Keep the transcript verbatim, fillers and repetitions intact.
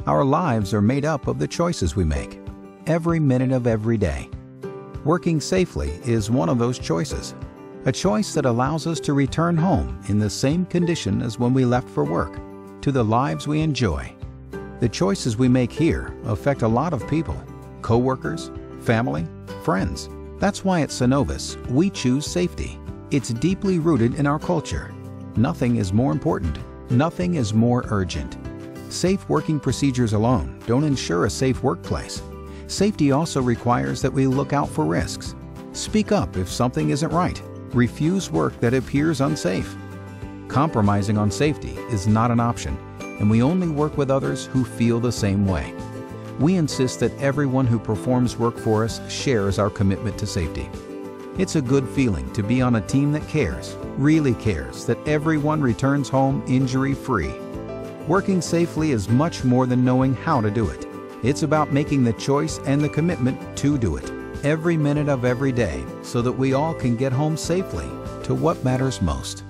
Our lives are made up of the choices we make, every minute of every day. Working safely is one of those choices, a choice that allows us to return home in the same condition as when we left for work, to the lives we enjoy. The choices we make here affect a lot of people, co-workers, family, friends. That's why at Cenovus, we choose safety. It's deeply rooted in our culture. Nothing is more important. Nothing is more urgent. Safe working procedures alone don't ensure a safe workplace. Safety also requires that we look out for risks. Speak up if something isn't right. Refuse work that appears unsafe. Compromising on safety is not an option, and we only work with others who feel the same way. We insist that everyone who performs work for us shares our commitment to safety. It's a good feeling to be on a team that cares, really cares, that everyone returns home injury-free. Working safely is much more than knowing how to do it. It's about making the choice and the commitment to do it every minute of every day so that we all can get home safely to what matters most.